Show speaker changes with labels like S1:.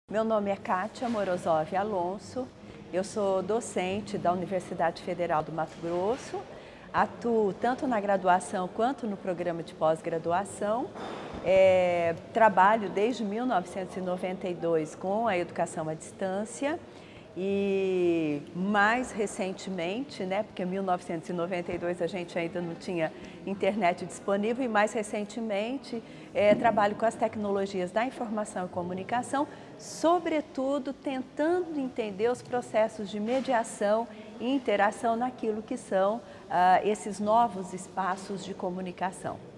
S1: Meu nome é Kátia Morozov Alonso, eu sou docente da Universidade Federal do Mato Grosso, atuo tanto na graduação quanto no programa de pós-graduação, trabalho desde 1992 com a educação à distância e mais recentemente, porque em 1992 a gente ainda não tinha internet disponível, e mais recentemente trabalho com as tecnologias da informação e comunicação, sobretudo tentando entender os processos de mediação e interação naquilo que são esses novos espaços de comunicação.